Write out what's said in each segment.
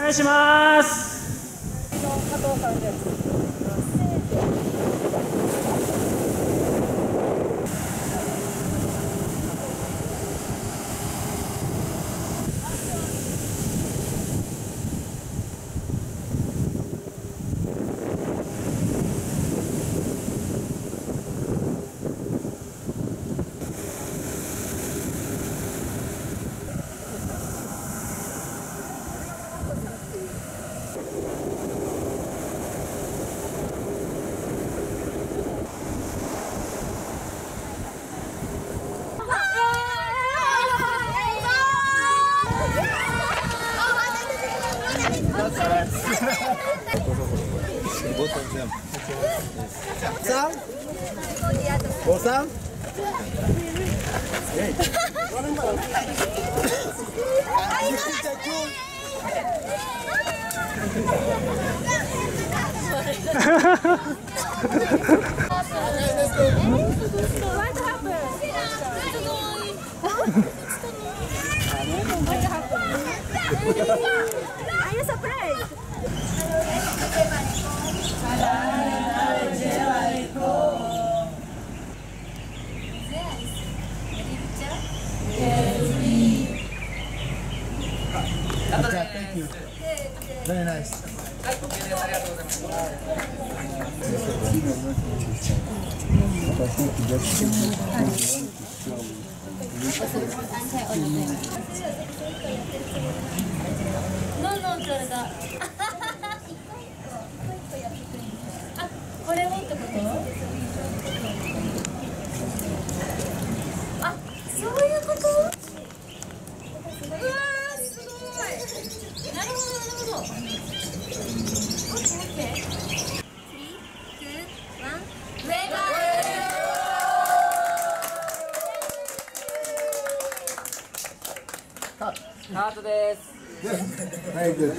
願いします。 加藤さんです。 Very nice. はい、OK です。ありがとうございます。 これもってこと？あ、そういうこと？うわー、すごい。なるほど、なるほど。オッケー、オッケー。3、2、1、ウェイバハートです。 Very good.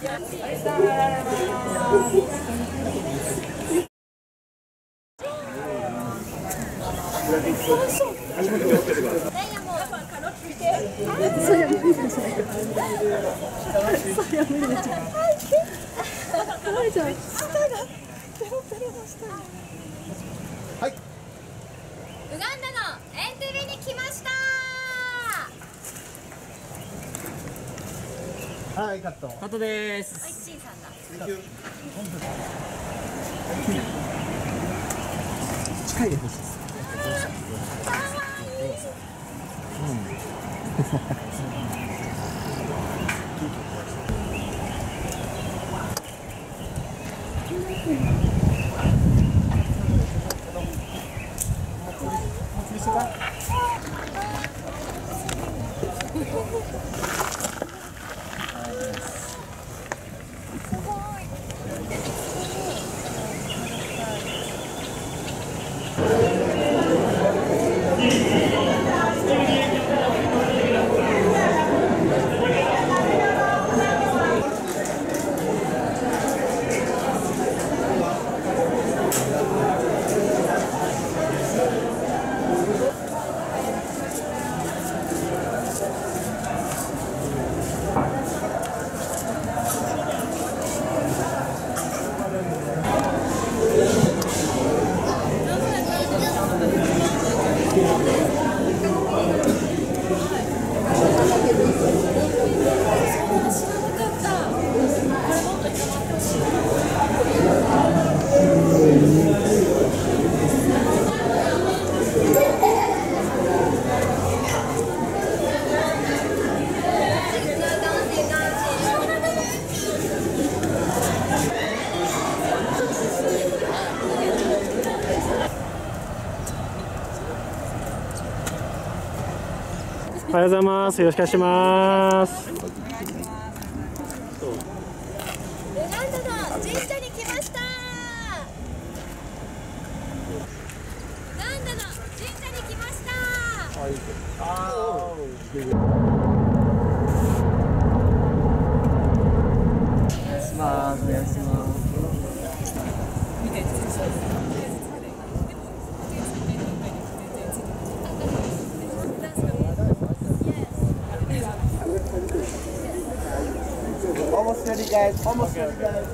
はい。 ウガンダのエンテベに来ました。 はい、カット。 ハートです。 はい、チンさんだ。 近いでほしいです。 おはようございます。よろしくお願いします。 ウガンダの神社に来ました。ウガンダの神社に来ました。 お願いします。お願いします。 Almost ready, guys. Almost ready, guys.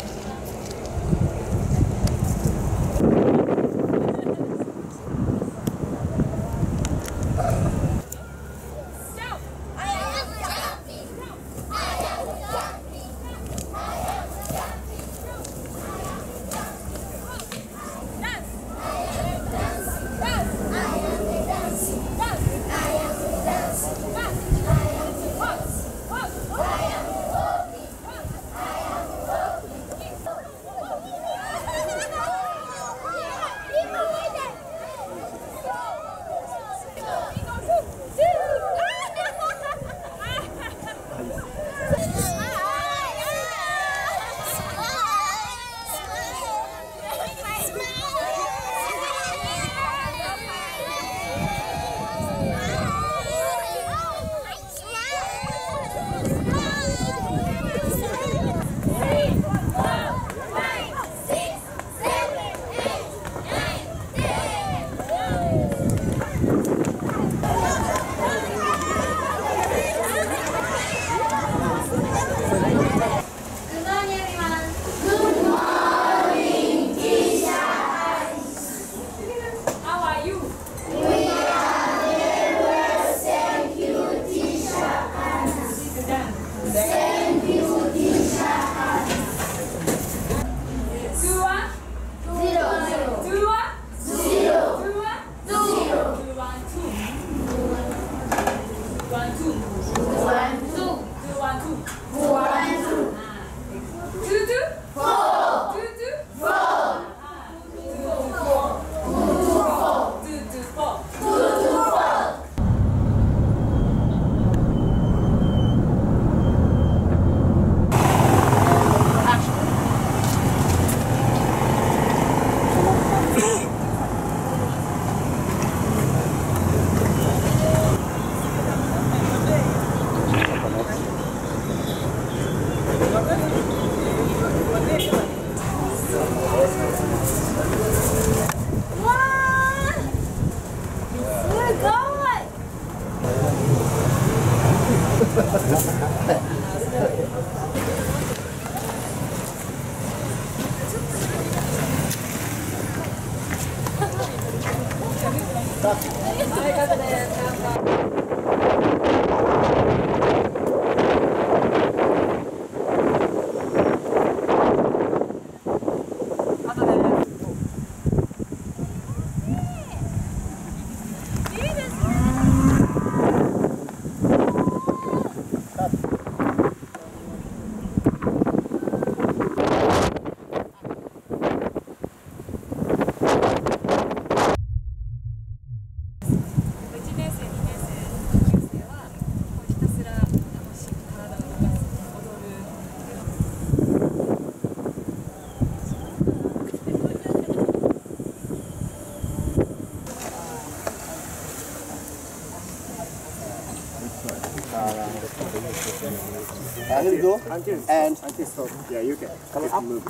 Here we go. And stop. Yeah, you can. Come up. Move.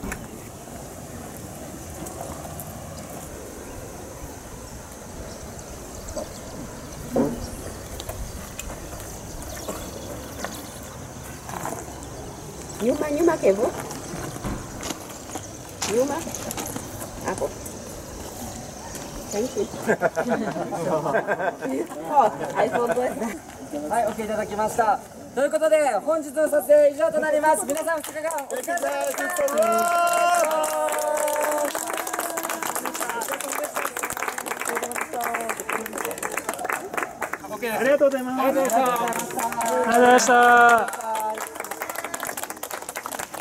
Nyuma Kevo. Nyuma. Hapo. Thank you. Oh, I forgot. はい、OK いただきました。ということで、本日の撮影以上となります。皆さん2日間お疲れ様でした。 ありがとうございます。 ありがとうございました。 ありがとうございました。